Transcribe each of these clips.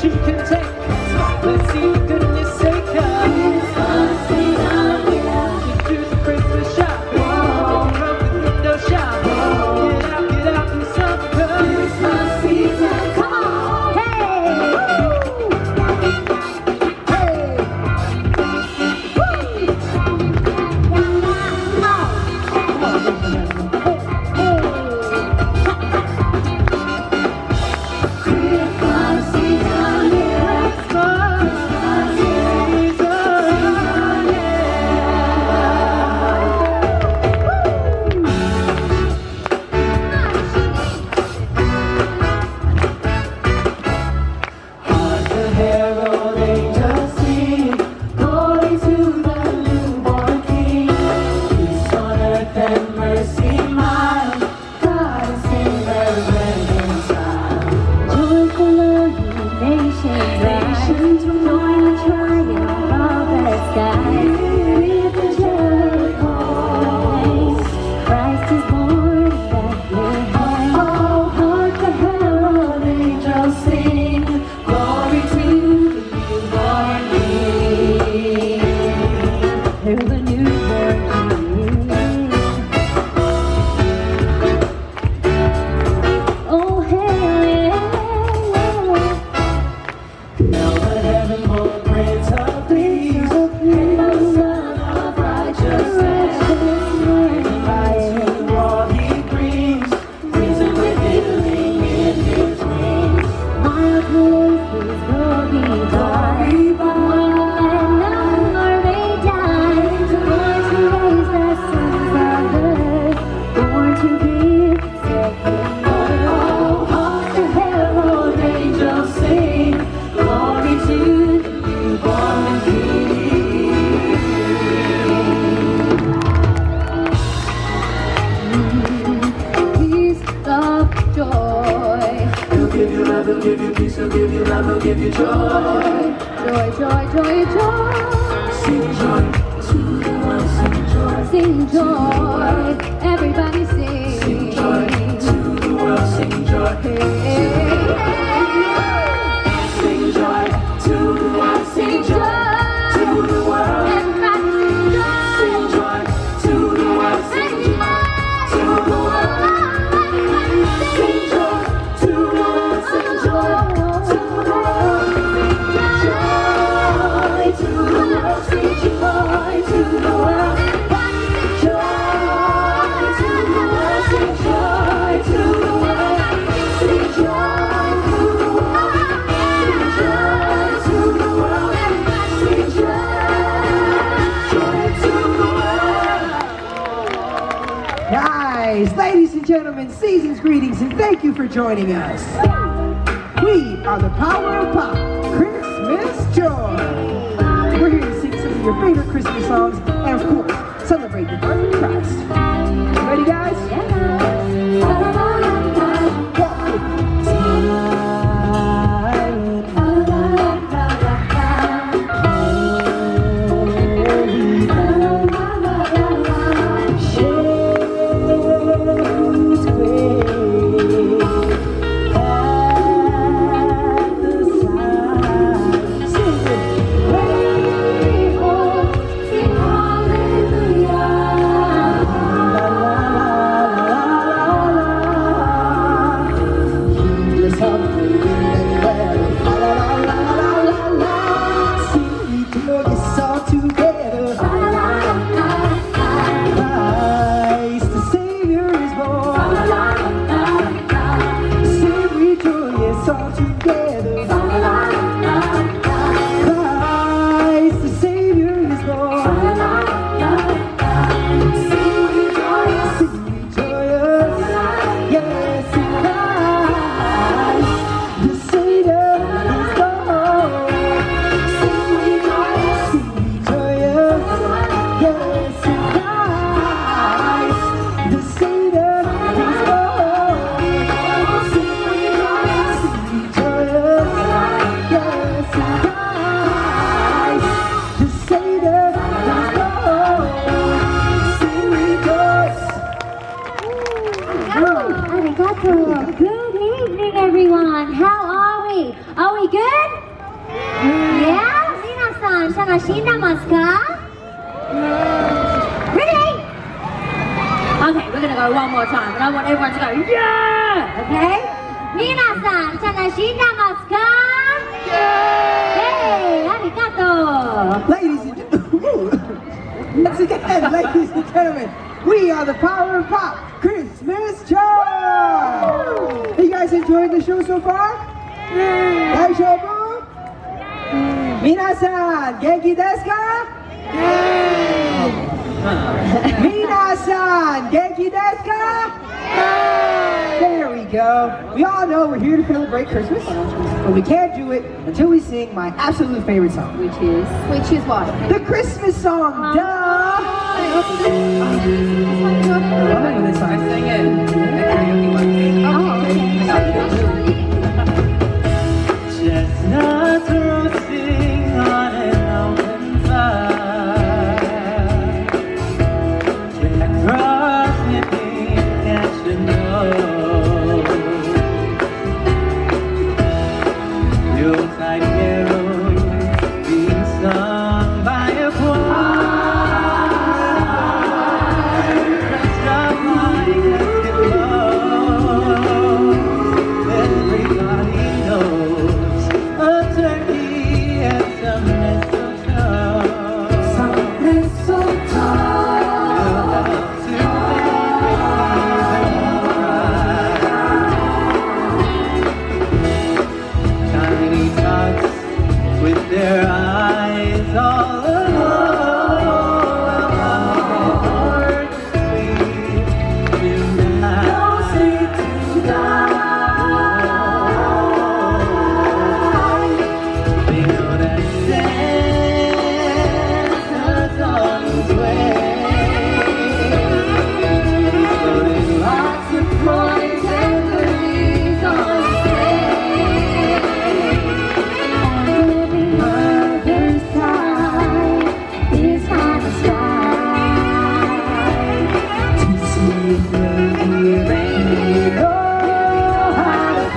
much you can take. Let's see for goodness sake. Christmas is here. Do the Christmas shopping. Come with window shopping. Get out, do something. Christmas season, come on. He'll give you peace, he'll give you love, he'll give you joy. Joy, joy, joy, joy. Sing joy to the world, sing joy. Sing joy, everybody sing. Sing joy to the world, sing joy. Sing joy to the world, sing joy to the world. Everybody sing joy. Sing joy to the world, sing joy to the world. Sing joy to the world, sing joy to the world. Joy to the world, sing joy to the world. Joy to the world, sing joy to the world. Sing joy to the world, sing joy to the world. Sing joy to the world. Guys, ladies and gentlemen, season's greetings and thank you for joining us. We are the Power of Pop, Christmas Joy. We're here to sing some of your favorite Christmas songs and of course, celebrate the birth of Christ. Ready guys? Are we good? Yeah? 皆さん、楽しんでますか? Ready? Okay, we're gonna go one more time, and I want everyone to go, yeah! Okay? 皆さん、楽しんでますか? Hey, ありがとう. Ladies and gentlemen, once again, ladies and gentlemen, we are the Power of Pop Christmas Show! You guys enjoyed the show so far? Daijoubu? Minasan, genki desu ka? Minasan, genki desu ka? There we go. We all know we're here to celebrate Christmas, but we can't do it until we sing my absolute favorite song. Which is what? The Christmas song, duh! I sang it at karaoke one day. Chestnuts roasting on an open fire. Jack Frost nipping at your nose. Yuletide carols being sung by a choir. Dressed up like Eskimos. Everybody knows a turkey and some mistletoe. Some mistletoe. Tiny tots with their eyes all alone. Hard to sleep tonight. Don't sleep tonight. They know that Santa's on his way. Loading lots of coins and goodies on his sleigh. On the other side is kind of sky. To see if the rain know how to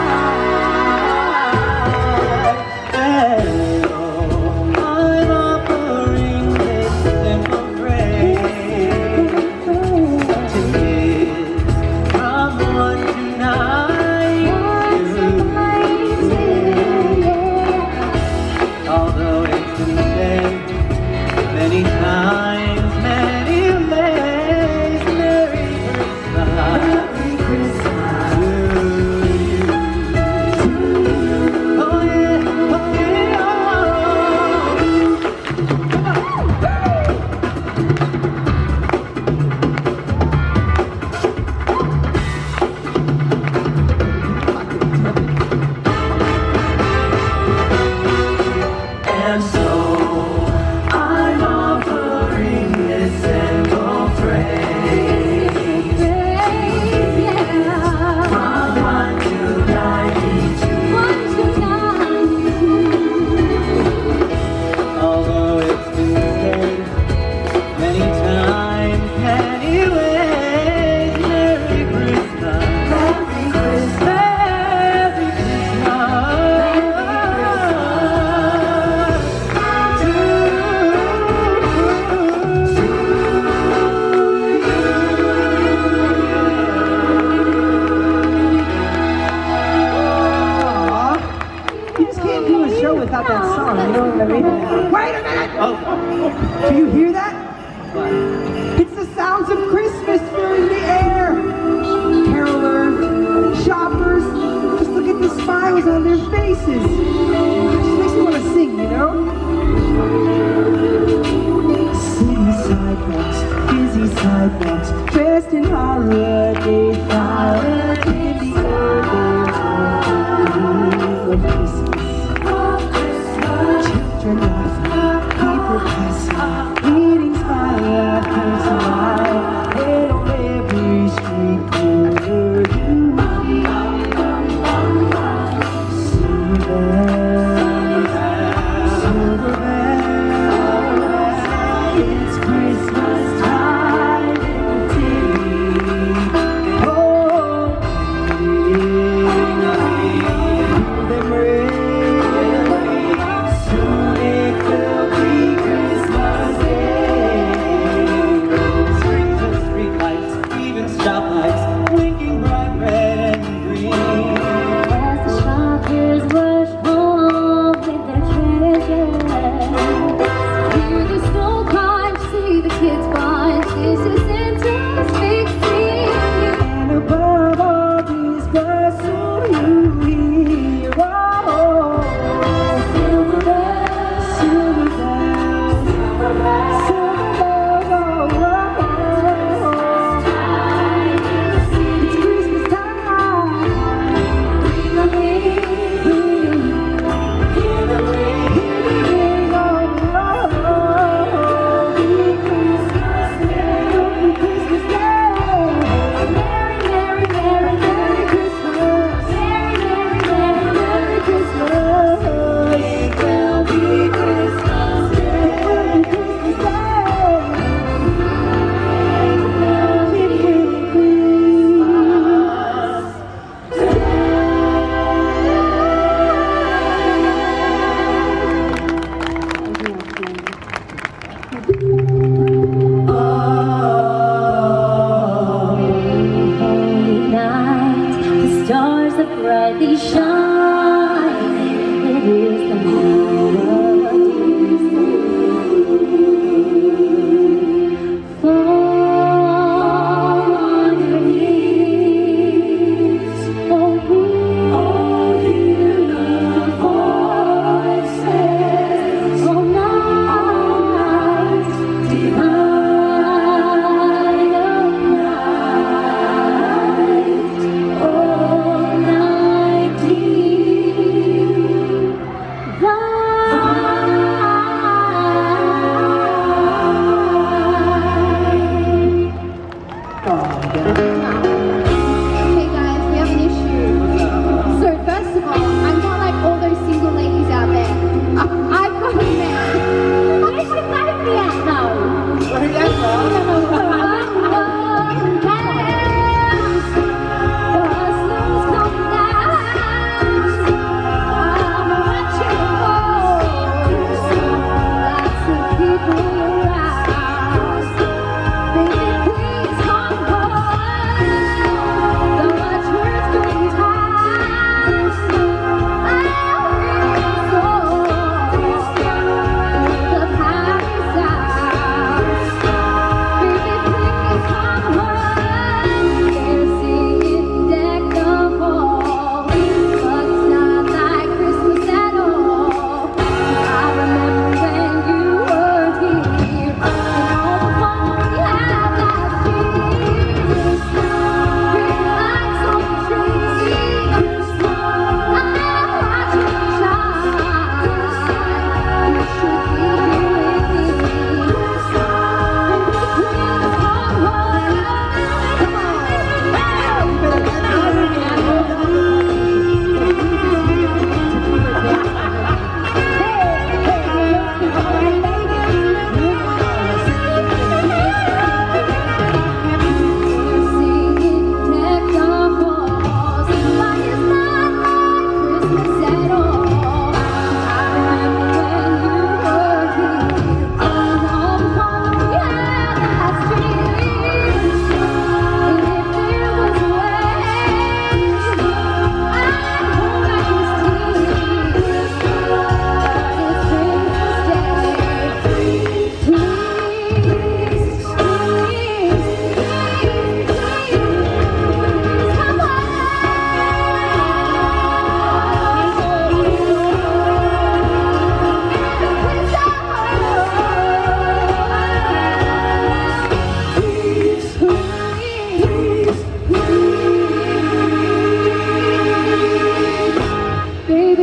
fly. Hello, I'm offering this simple phrase to kids from 1 to 9. Although it's been said many times, many ways, Merry Christmas to you. Oh yeah, oh yeah, and so I'm offering this simple phrase from 1 to 92. Although it's been said many times, many ways, Merry Christmas, Merry Christmas, Merry Aw, you just can't do a show without that song, you know what I mean? Wait a minute! Oh, Do you hear that? what? It's the sounds of Christmas filling the air. Carolers, shoppers, just look at the smiles on their faces. It just makes me want to sing, you know? City sidewalks, busy sidewalks, dressed in holiday flowers. In the air, there's a of Christmas. Children laughing, people passing, greeting smile after smile. And on every street corner you see silver bells. It's Christmas time in the city. Oh,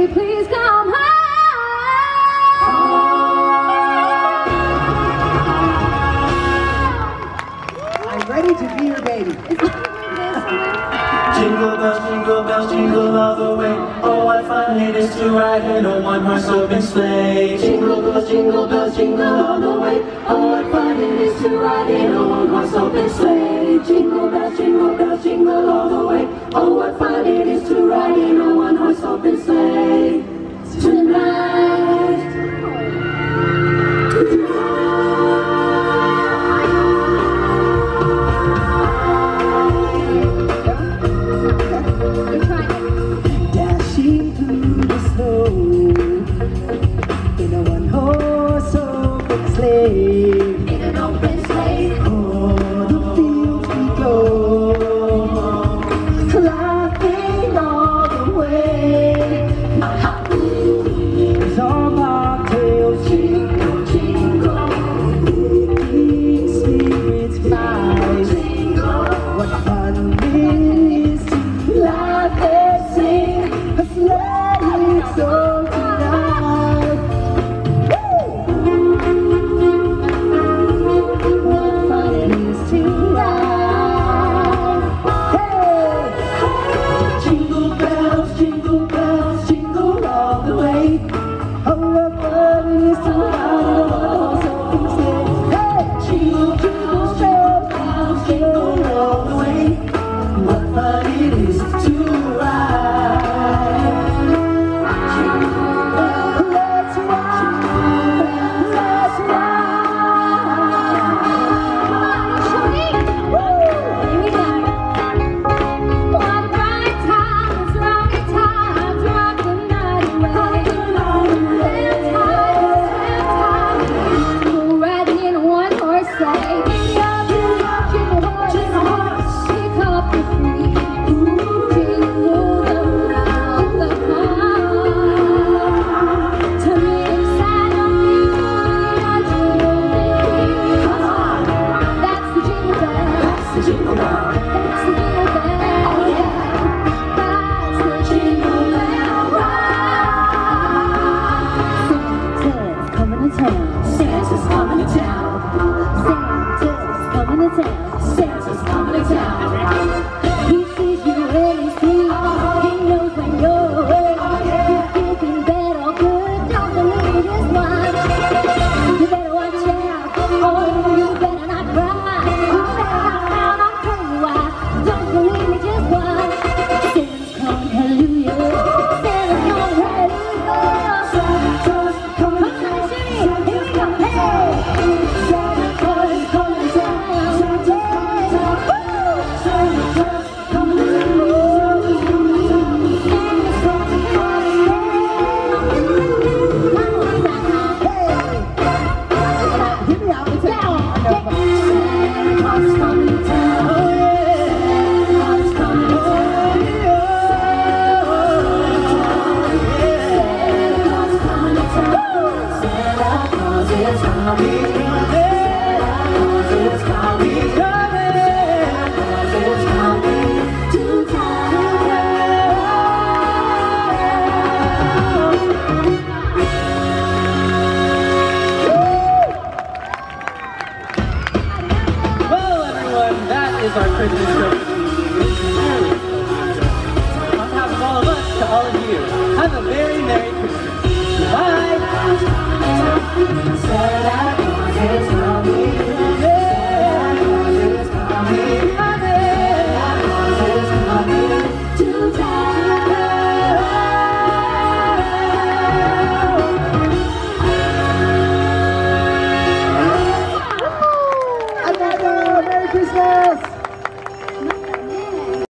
baby, please come home. I'm ready to be your baby. Jingle bells, jingle all the way. Oh, what fun it is to ride in a one-horse open sleigh. Jingle bells, jingle all the way. Oh, what fun it is to ride in a one-horse open sleigh. Jingle bells, jingle all the way. Oh, what fun it is to ride in a one-horse open sleigh.